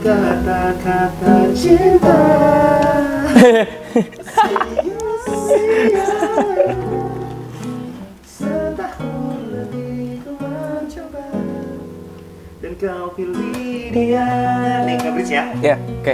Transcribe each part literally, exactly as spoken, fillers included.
Kata-kata cinta sia-sia. Setahun lebih ku mencoba dan kau pilih dia. Nih, nggak bridge ya? Ya, oke.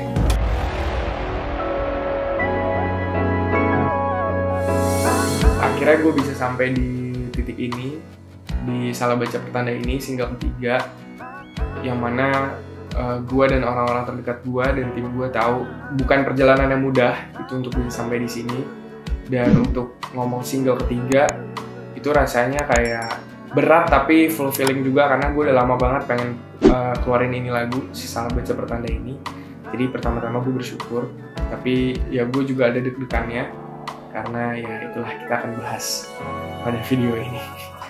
Akhirnya gue bisa sampai di titik ini, di Salah Baca Pertanda ini, single ketiga, yang mana uh, gue dan orang-orang terdekat gue dan tim gue tahu bukan perjalanan yang mudah itu untuk bisa sampai di sini. Dan untuk ngomong single ketiga itu rasanya kayak berat tapi fulfilling juga, karena gue udah lama banget pengen uh, keluarin ini lagu, si Salah Baca Pertanda ini. Jadi pertama-tama gue bersyukur, tapi ya gue juga ada deg-degannya, karena ya itulah kita akan bahas pada video ini.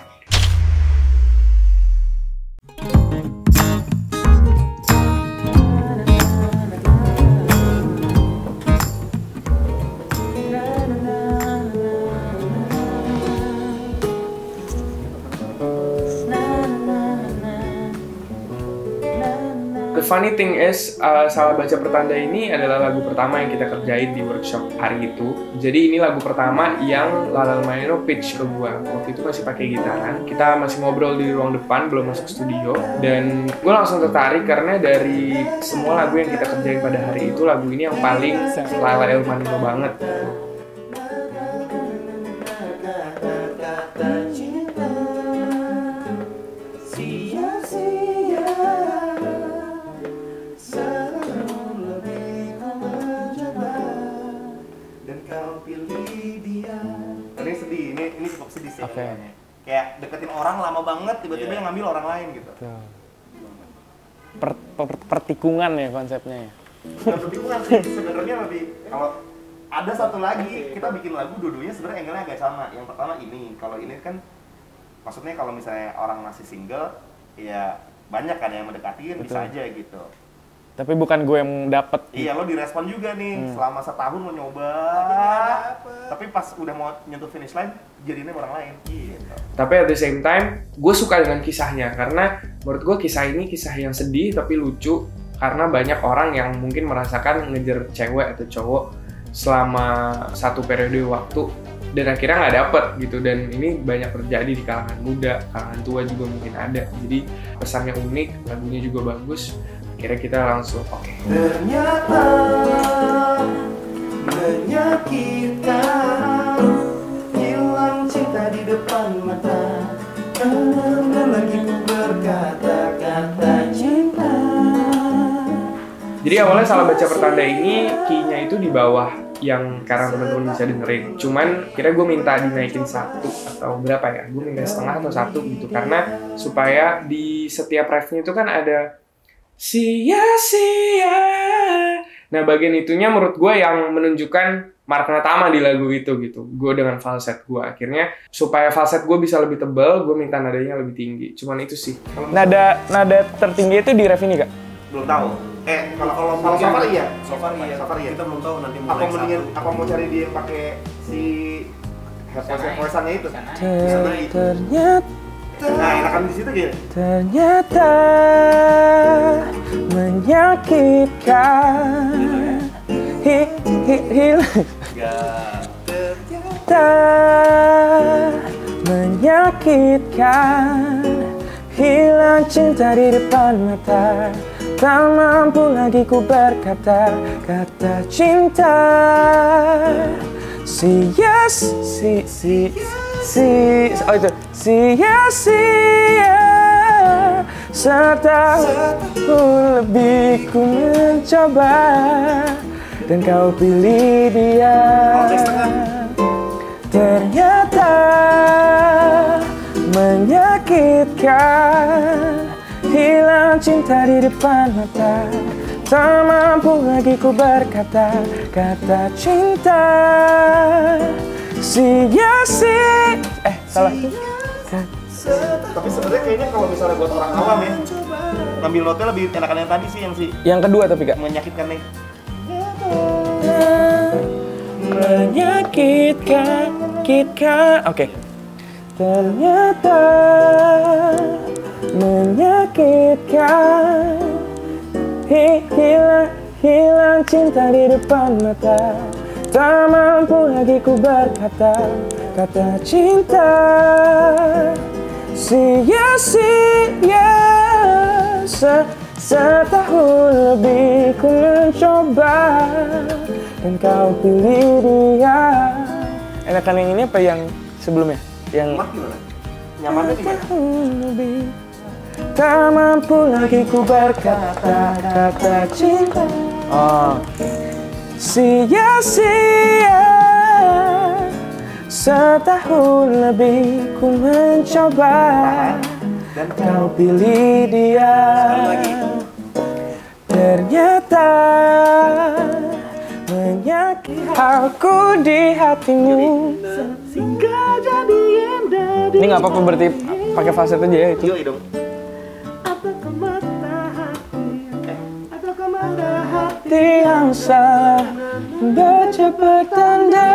The funny thing is, uh, Salah Baca Pertanda ini adalah lagu pertama yang kita kerjain di workshop hari itu. Jadi ini lagu pertama yang Lala Lemaino pitch ke gua. Waktu itu masih pakai gitaran. Kita masih ngobrol di ruang depan, belum masuk studio. Dan gue langsung tertarik karena dari semua lagu yang kita kerjain pada hari itu, lagu ini yang paling Lala Lemaino banget. Ini sedih, ini ini cukup sedih sih. Oke. Kayak deketin orang lama banget, tiba-tiba Yeah. yang ngambil orang lain gitu. Per, per, pertikungan ya konsepnya ya. Bukan pertikungan sih, sebenarnya lebih kalau ada satu lagi kita bikin lagu dua-duanya sebenarnya angle-nya agak sama. Yang pertama ini, kalau ini kan maksudnya kalau misalnya orang masih single, ya banyak kan yang mendekatin. Betul. Bisa aja gitu. Tapi bukan gue yang dapet. Iya, lo direspon juga nih, hmm. selama setahun lo nyoba, tapi pas udah mau nyentuh finish line, jadinya orang lain. Gitu. Tapi at the same time, gue suka dengan kisahnya, karena menurut gue kisah ini kisah yang sedih tapi lucu, karena banyak orang yang mungkin merasakan ngejar cewek atau cowok selama satu periode waktu, dan akhirnya nggak dapet gitu. Dan ini banyak terjadi di kalangan muda, kalangan tua juga mungkin ada. Jadi pesannya unik, lagunya juga bagus. Kira kita langsung oke. Okay. Ternyata menyakitkan, hilang cinta di depan mata, karena lagi ku berkata-kata cinta. Jadi awalnya Salah Baca Pertanda ini key-nya itu di bawah yang sekarang teman-teman bisa dengerin. Cuman kira gue minta dinaikin satu atau berapa ya? Gue minta setengah atau satu gitu, karena supaya di setiap ref-nya itu kan ada sia-sia. Nah, bagian itunya menurut gue yang menunjukkan makna utama di lagu itu gitu. Gue dengan falset gue, akhirnya supaya falset gue bisa lebih tebal, gue minta nadanya lebih tinggi. Cuman itu sih. Nada nada tertinggi itu di ref ini, Kak? Belum tahu. Eh, kalau kalau kalau Safar iya. Safar iya. Safar iya. Kita belum tahu nanti mau apa mendingan apa mau cari dia yang pakai si voice-voice-nya itu. Ternyata Nah, enakan di situ gitu. Ternyata menyakitkan, hi hi hilang. Ternyata menyakitkan, hilang cinta di depan mata, tak mampu lagi ku berkata kata cinta. Sia si si si oh itu sia-sia, setahun lebih ku mencoba dan kau pilih dia. Ternyata menyakitkan, hilang cinta di depan mata, tak mampu lagi ku berkata kata cinta. Sia-sia eh salah. Tapi sebenarnya kayaknya kalau misalnya buat orang awam ya, ngambil notnya lebih enakan yang tadi sih, yang si yang kedua tapi Kak menyakitkan nih. Menyakitkan, kitkan. Oke. Okay. Ternyata menyakitkan, Hilang, hilang cinta di depan mata. Tak mampu lagi ku berkata kata cinta. Sia-sia setahun lebih ku mencoba dan kau pilih dia. Enakan yang ini apa yang sebelumnya? Yang gimana? Nyamannya gimana? setahun lebih tak mampu lagi ku berkata kata cinta. Oh. Sia-sia setahun lebih ku mencoba dan kau pilih dia. Ternyata menyakiti aku di hatimu. Ini nggak apa-apa berarti pakai falset aja ya itu. Yoi dong. Hati yang salah baca pertanda.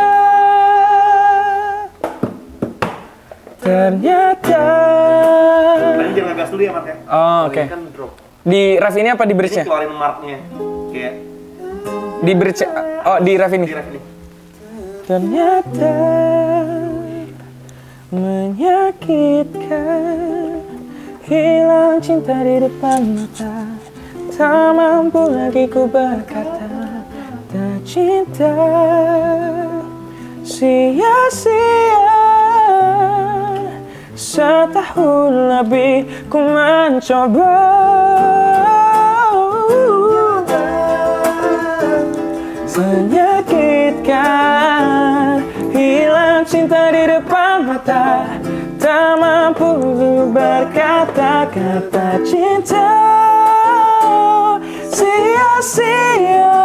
Ternyata. Tadi jangan gas dulu ya Mat ya. Oh, oke. Okay. Kan drop. Di ref ini apa di bridge-nya? Ini keluarin marknya. Kayak di bridge. Oh, di ref ini. di ref ini. Ternyata menyakitkan, hilang cinta di depan mata. Tak mampu lagi ku berkata tak cinta. Sia-sia setahun lebih ku mencoba. Menyakitkan, hilang cinta di depan mata. Tak mampu berkata kata cinta. Sia-sia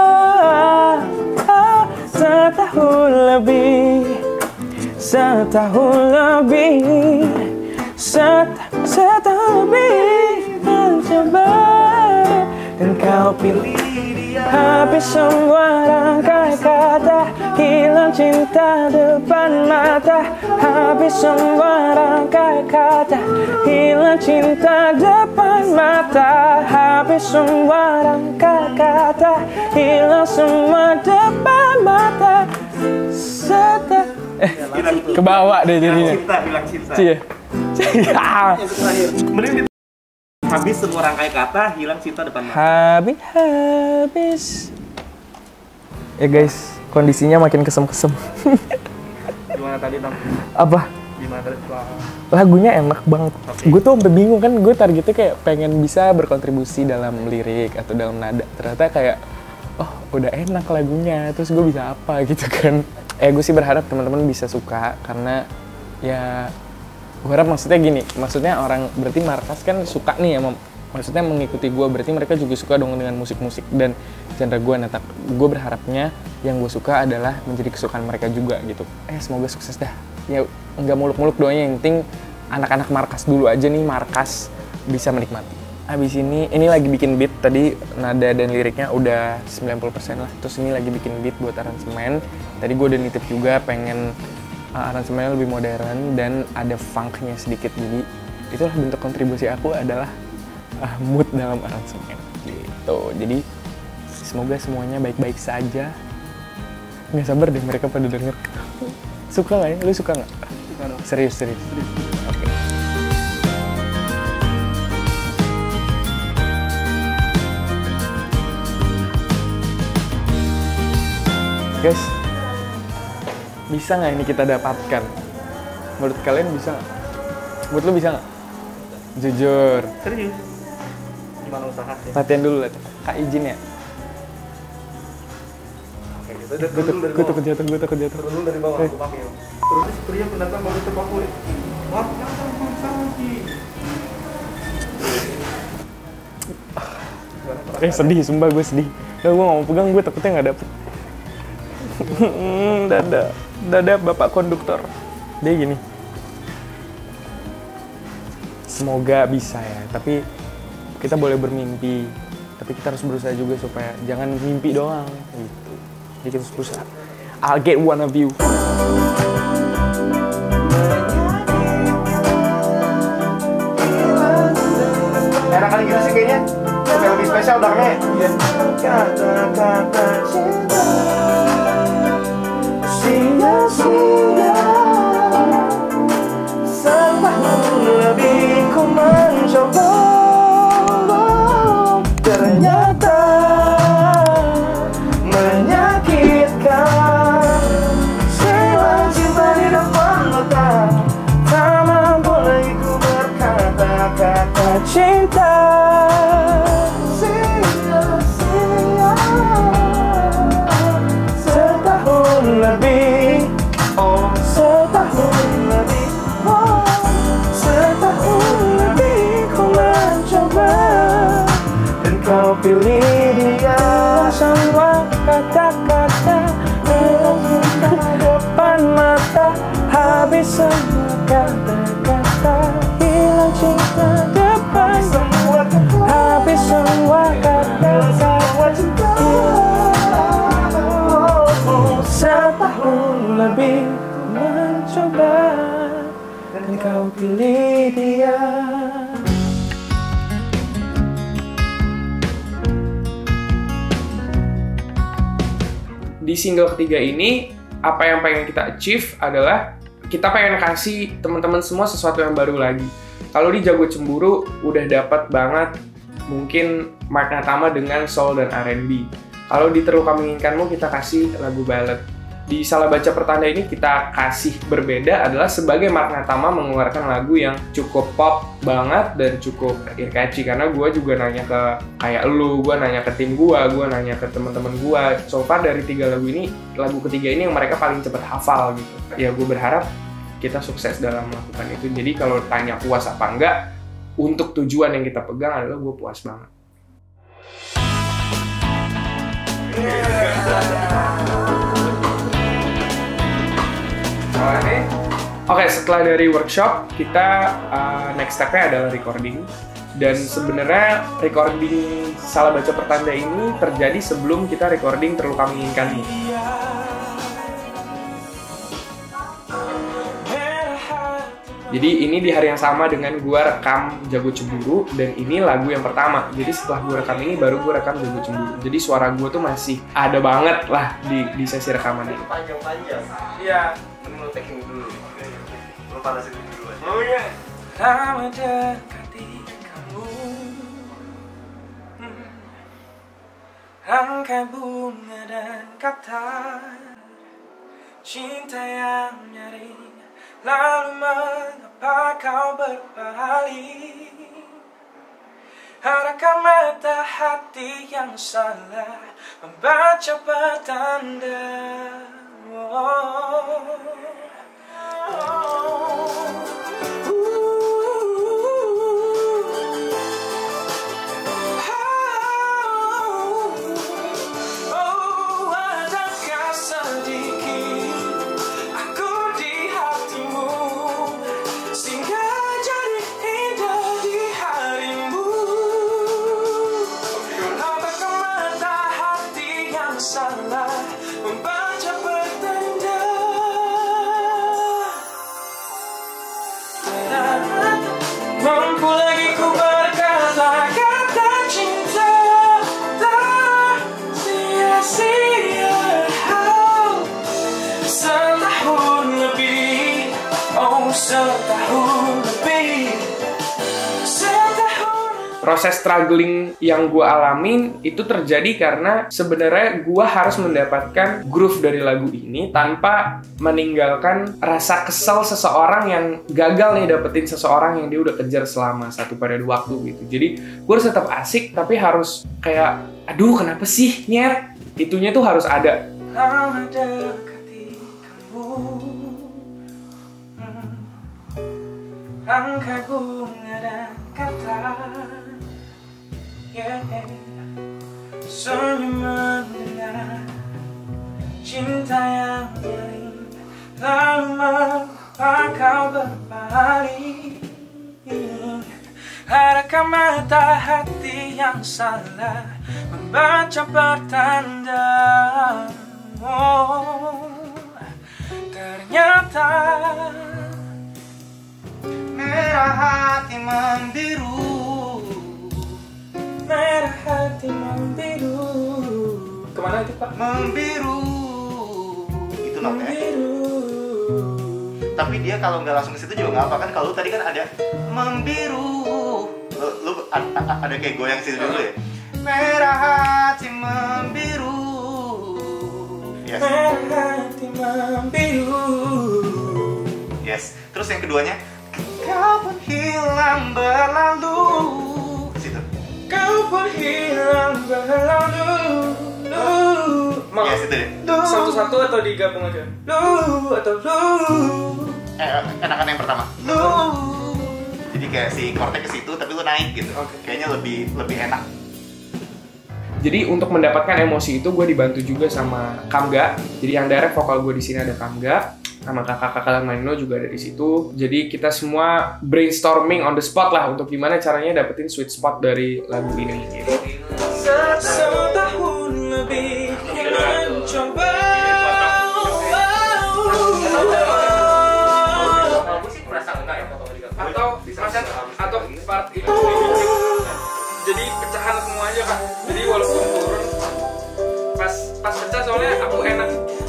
setahun lebih, setahun lebih, set, setahun lebih mencoba dan kau pilih dia. Habis semua rangkai kata, hilang cinta depan mata. Habis semua rangkai kata, hilang cinta depan mata. Habis semua rangkai kata, hilang semua depan mata. Seta eh kebawa deh jadinya. Cinta, hilang cinta. Cia. Mending habis semua rangkai kata, hilang cinta depan mata. Habis habis. Ya guys, kondisinya makin kesem-kesem. Gimana tadi Tom? Apa? Gimana tadi? Lagunya enak banget. Okay. Gue tuh sampai bingung kan, gue targetnya kayak pengen bisa berkontribusi dalam lirik atau dalam nada. Ternyata kayak, oh udah enak lagunya, terus gue bisa apa gitu kan. Eh gue sih berharap teman-teman bisa suka karena ya gue harap maksudnya gini, maksudnya orang berarti Markas kan suka nih ya, maksudnya mengikuti gue, berarti mereka juga suka dong dengan musik-musik dan genre gue. Nah, gue berharapnya yang gue suka adalah menjadi kesukaan mereka juga gitu. Eh semoga sukses dah. Ya nggak muluk-muluk doanya, yang penting anak-anak Markas dulu aja nih, Markas bisa menikmati. Abis ini, ini lagi bikin beat, tadi nada dan liriknya udah sembilan puluh persen lah. Terus ini lagi bikin beat buat aransemen. Tadi gue udah nitip juga pengen uh, aransemennya lebih modern dan ada funknya sedikit. Jadi itulah bentuk kontribusi aku adalah uh, mood dalam aransemen gitu. Jadi semoga semuanya baik-baik saja. Nggak sabar deh mereka pada denger. Suka nggak ya? Lu suka nggak? Suka dong. Serius, serius. serius. Oke. Okay. Guys, bisa nggak ini kita dapatkan? Menurut kalian bisa nggak? Menurut lu bisa nggak? Jujur. Serius? Gimana usaha sih? Latihan dulu, latihan. Kak izin ya? Oke, gitu. Gue takut jatuh, gue takut jatuh. Turun dari bawah, aku pakai. Terus pria pendatang baru terpaku. Wah, Eh sedih, sumpah gue sedih. Nah, gue gak mau pegang, gue takutnya gak dapet. Dada, dada bapak konduktor. Dia gini. Semoga bisa ya, tapi kita boleh bermimpi. Tapi kita harus berusaha juga supaya jangan mimpi doang gitu. Jadi kita harus berusaha. I'll get one of you. Enak kali gitu sih kayaknya. supaya lebih spesial darahnya. Kata-kata cinta sia-sia, setahun lebih ku mencoba, ternyata menyakitkan. Silang cinta di depan mata, tak mampu lagi ku berkata-kata cinta. Sia-sia, setahun lebih, oh setahun lebih, oh setahun lebih ku mencoba, dan kau pilih dia. Semua kata-kata terbuka depan mata, habis semua kata-kata, hilang cinta depan semua kata, habis semua kata-kata cinta. Setahun lebih mencoba, dan kau pilih dia. Di single ketiga ini, apa yang pengen kita achieve adalah kita pengen kasih teman-teman semua sesuatu yang baru lagi. Kalau di Jago Cemburu udah dapat banget mungkin Mark Natama dengan soul dan R and B. Kalau di Terlalu Kau Menginginkanmu kita kasih lagu ballad. Di Salah Baca Pertanda ini kita kasih berbeda adalah sebagai Mark Natama mengeluarkan lagu yang cukup pop banget dan cukup ear catchy, karena gue juga nanya ke kayak lu, gue nanya ke tim gue, gue nanya ke teman-teman gue. So far dari tiga lagu ini, lagu ketiga ini yang mereka paling cepat hafal gitu. Ya gue berharap kita sukses dalam melakukan itu. Jadi kalau tanya puas apa enggak, untuk tujuan yang kita pegang adalah gue puas banget. Oke, okay, setelah dari workshop, kita uh, next step-nya adalah recording. Dan sebenarnya recording Salah Baca Pertanda ini terjadi sebelum kita recording Terlalu Kau Menginginkanmu. Jadi ini di hari yang sama dengan gua rekam Jago Cemburu, dan ini lagu yang pertama. Jadi setelah gua rekam ini baru gua rekam Jago Cemburu. Jadi suara gua tuh masih ada banget lah di, di sesi rekaman ini. Panjang-panjang. Iya. Mending lo taking dulu. Lo panasin dulu aja. Oh iya. Lama dekati kamu, hmm. Rangkai bunga dan kata cinta yang nyaring. Lalu mengapa kau berpaling? Adakah mata hati yang salah membaca petanda? Oh. Oh. Mampu lagi ku berkata-kata cinta, tak sia-sia. Setahun lebih, oh setahun lebih, setahun. Proses struggling yang gue alamin itu terjadi karena sebenarnya gue harus mendapatkan groove dari lagu ini tanpa meninggalkan rasa kesel seseorang yang gagal nih dapetin seseorang yang dia udah kejar selama satu periode waktu gitu. Jadi gue harus tetap asik tapi harus kayak aduh kenapa sih nyer, itunya tuh harus ada. Lama dekati kamu, rangkai bunga dan kata, yeah. Senyum mendengar cinta yang nyaring, lalu mengapa kau berpaling? Adakah mata hati yang salah membaca pertanda? Oh, ternyata merah hati membiru, merah hati membiru. Kemana itu Pak? Membiru. Itu notnya. Membiru. Tapi dia kalau nggak langsung ke situ juga nggak apa kan? Kalau tadi kan ada membiru. Lu, lu a- a- ada kayak goyang situ dulu ya. Merah hati membiru. Yes. Merah hati membiru. Yes. Terus yang keduanya, kau pun hilang berlalu. Situ. Kau pun hilang berlalu. Lu. Mau Yes, itu deh. satu-satu atau digabung aja? Lu atau lu? Eh, enakan yang pertama. Lu. Jadi kayak si chordnya ke situ tapi lu naik gitu. Oke. Kayaknya lebih lebih enak. Jadi untuk mendapatkan emosi itu gue dibantu juga sama Kamga. Jadi yang direct vokal gue di sini ada Kamga, sama kakak-kakak Manino juga ada di situ. Jadi kita semua brainstorming on the spot lah untuk gimana caranya dapetin sweet spot dari lagu ini. Gitu. Setahun lebih mencoba. Atau maksud atau part itu jadi pecahan semua aja Kak. Jadi walaupun turun pas pas pecah soalnya aku enak.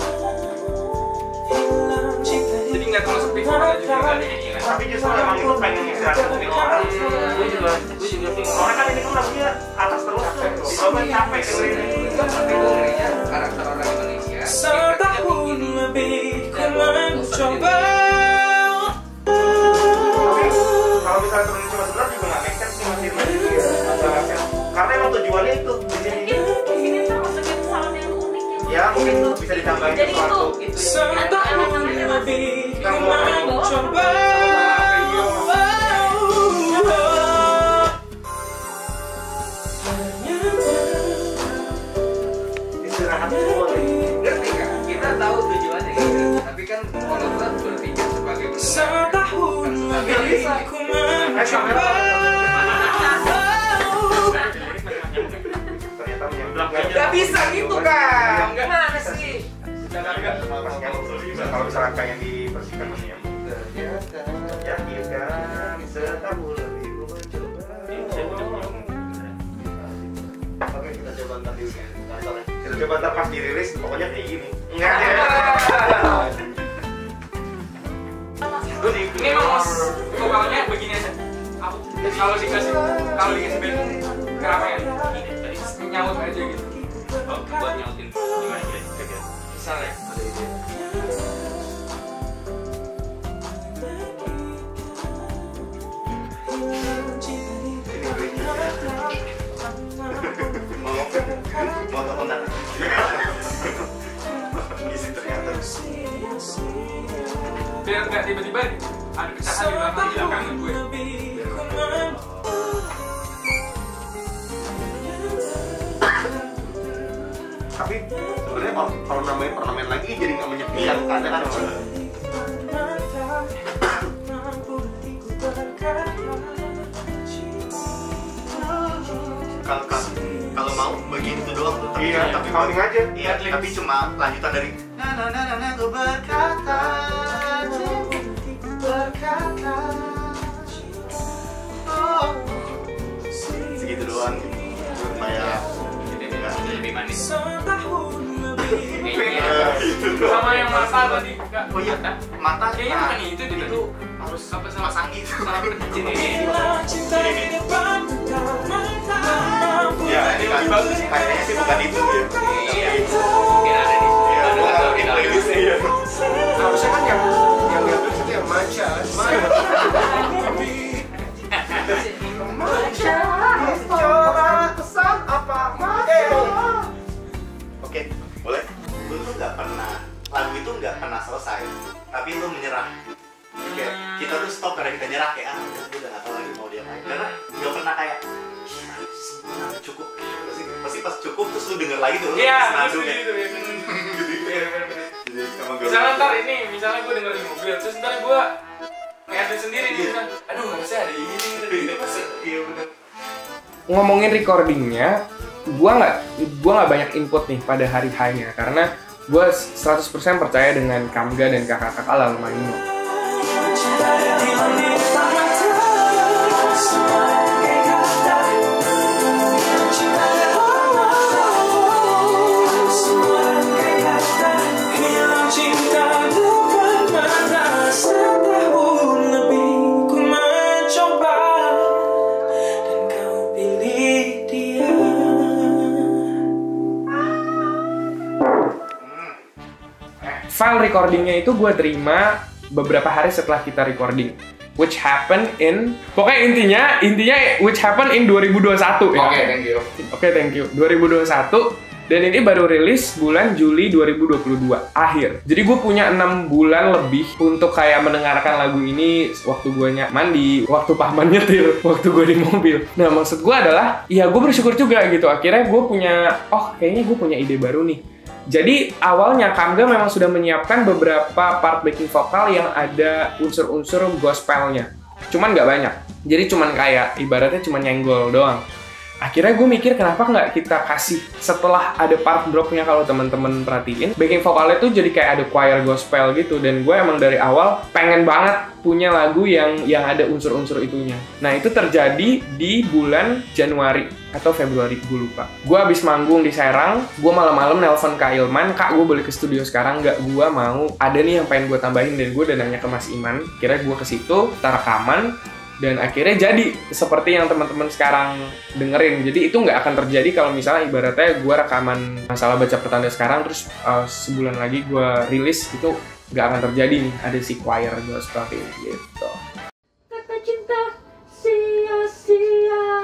Jadi nggak terlalu sepi vokalnya juga kan. Tapi justru emang itu pengen ngisi kuping orang. Gue juga, gue juga sih. Soalnya kan ini kan lagunya atas terus tuh. Dicoba capek dengerin ini. Tapi gue ngerinya karakter orang Indonesia. Setahun lebih ku mencoba. Tapi kalau misalnya turunin cuma sebelah juga nggak make sense sih masih masih dia. Karena emang tujuannya itu di sini. Ini tuh masukin sound yang unik yang Ya mungkin tuh bisa ditambahin jadi itu sesuatu. Setahun lebih ku mencoba. Istirahat semua nih. Ngerti kan? Kita tahu tujuannya gitu. Tapi kan kalau gue berpikir sebagai Setahun lebih ku mencoba. Ternyata menyembelak Gak bisa gitu kan? Gimana sih? Kalau misalnya pengen dibersihkan menyembelak. Ya kan, setahun lebih ku mencoba. Oke, kita coba ntar di kantornya. Kita coba ntar pas dirilis, pokoknya kayak gini. Enggak deh. Ini emang mas vokalnya begini aja. Aku kalau dikasih kalau dikasih band keramaian nyaut aja gitu. Oh, buat nyautin gimana kira-kira? Misalnya Ada ide. Mau telepon tak? Isi ternyata. biar nggak tiba-tiba ada pecahan di belakang di belakang gue. Tapi sebenarnya kalau kalau namanya permanen lagi jadi nggak menyepikan karena kan kalau kalau mau bagian itu doang tuh. Iya, tapi mau aja. Iya, tapi cuma lanjutan dari na na na na na ku berkata berkata oh. Segitu doang supaya lebih manis. Sama yang mata tadi Kak. oh iya mata Kayaknya bukan itu deh tadi. harus apa sama sangi Salah pencin ini. ya ini kan bagus kayaknya sih bukan itu ya Iya. Mungkin ada di situ. iya Ada bukan di itu iya Harusnya kan yang yang ngambil itu yang maca. coba pesan apa oke boleh lu tuh nggak pernah lagu itu nggak pernah selesai tapi lu menyerah oke kita tuh stop karena kita nyerah kayak ah udah gue udah nggak tahu lagi mau dia main karena nggak pernah kayak "Ah, cukup pasti, pasti pas cukup terus lu denger lagi tuh lu Iya, senadu itu kayak gitu ya. jadi emang gak Misalnya lucu. ntar ini, misalnya gue denger di mobil, terus ntar gue ngedit sendiri nih, misalnya, aduh harusnya ada ini, ada ini pasti. iya bener Ngomongin recordingnya, gue nggak gue nggak banyak input nih pada hari H-nya karena gue seratus persen percaya dengan Kamga dan kakak-kakak lalu Manino. file recordingnya itu gue terima beberapa hari setelah kita recording, which happen in, pokoknya intinya intinya which happen in dua ribu dua puluh satu ya. Oke, thank you. Oke, thank you. dua ribu dua puluh satu. Dan ini baru rilis bulan Juli dua ribu dua puluh dua akhir. Jadi gue punya enam bulan lebih untuk kayak mendengarkan lagu ini waktu gue mandi, waktu paman nyetir, waktu gue di mobil. Nah, maksud gue adalah, ya gue bersyukur juga gitu. Akhirnya gue punya, oh kayaknya gue punya ide baru nih. Jadi awalnya Kamga memang sudah menyiapkan beberapa part backing vokal yang ada unsur-unsur gospelnya. Cuman nggak banyak. Jadi cuman kayak, ibaratnya cuman nyenggol doang. Akhirnya gue mikir kenapa nggak kita kasih setelah ada part dropnya, kalau teman-teman perhatiin backing vokalnya tuh jadi kayak ada choir gospel gitu. Dan gue emang dari awal pengen banget punya lagu yang yang ada unsur-unsur itunya. Nah itu terjadi di bulan Januari atau Februari, gue lupa. Gue abis manggung di Serang, gue malam-malam nelpon Kak Ilman, Kak gue boleh ke studio sekarang nggak? Gue mau, ada nih yang pengen gue tambahin. Dan gue udah nanya ke Mas Iman, kira gue ke situ, kita rekaman. Dan akhirnya jadi seperti yang teman-teman sekarang dengerin. Jadi itu nggak akan terjadi kalau misalnya ibaratnya gue rekaman Salah Baca Pertanda sekarang, terus uh, sebulan lagi gue rilis, itu nggak akan terjadi nih. Ada si choir gospel gitu. Kata cinta sia-sia.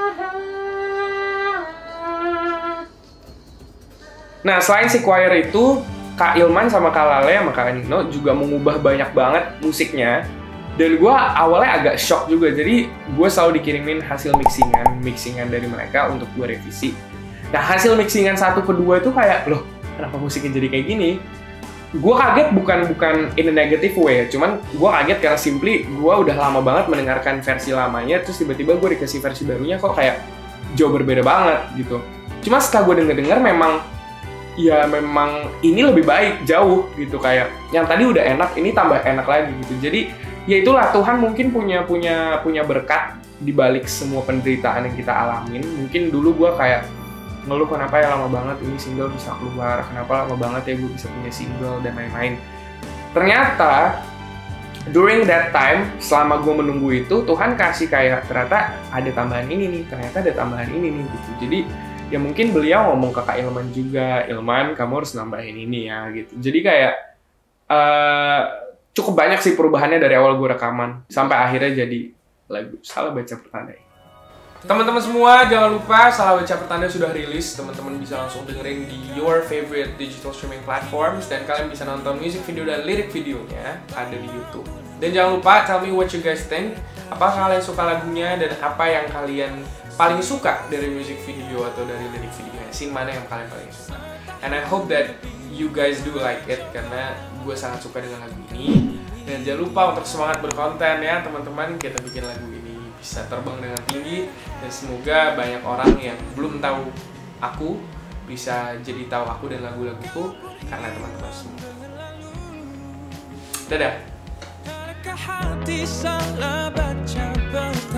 Nah selain si choir itu, Kak Ilman sama Kak Lale sama Kak Nino juga mengubah banyak banget musiknya. Dan gue awalnya agak shock juga, jadi gue selalu dikirimin hasil mixingan, mixingan dari mereka untuk gue revisi. Nah hasil mixingan satu kedua itu kayak, loh kenapa musiknya jadi kayak gini? Gue kaget, bukan bukan in a negative way, cuman gue kaget karena simply gue udah lama banget mendengarkan versi lamanya, terus tiba-tiba gue dikasih versi barunya kok kayak jauh berbeda banget gitu. Cuma setelah gue denger-denger memang, ya memang ini lebih baik jauh gitu, kayak yang tadi udah enak, ini tambah enak lagi gitu. Jadi ya itulah, Tuhan mungkin punya punya punya berkat di balik semua penderitaan yang kita alamin. Mungkin dulu gue kayak ngeluh kenapa ya lama banget ini single bisa keluar, kenapa lama banget ya gue bisa punya single dan lain-lain. Ternyata during that time, selama gue menunggu itu, Tuhan kasih kayak ternyata ada tambahan ini nih, ternyata ada tambahan ini nih gitu. Jadi ya mungkin beliau ngomong ke Kak Ilman juga, Ilman kamu harus nambahin ini ya gitu. Jadi kayak uh, cukup banyak sih perubahannya dari awal gue rekaman sampai akhirnya jadi lagu Salah Baca Pertanda. Teman-teman semua, jangan lupa Salah Baca Pertanda sudah rilis. Teman-teman bisa langsung dengerin di your favorite digital streaming platforms, dan kalian bisa nonton music video dan lirik videonya ada di YouTube. Dan jangan lupa tell me what you guys think. Apakah kalian suka lagunya dan apa yang kalian paling suka dari music video atau dari lirik videonya? Scene mana yang kalian paling suka? And I hope that you guys do like it, karena gue sangat suka dengan lagu ini. Dan jangan lupa untuk semangat berkonten ya teman-teman, kita bikin lagu ini bisa terbang dengan tinggi, dan semoga banyak orang yang belum tahu aku bisa jadi tahu aku dan lagu-laguku karena teman-teman semua. Dadah. Hati salah baca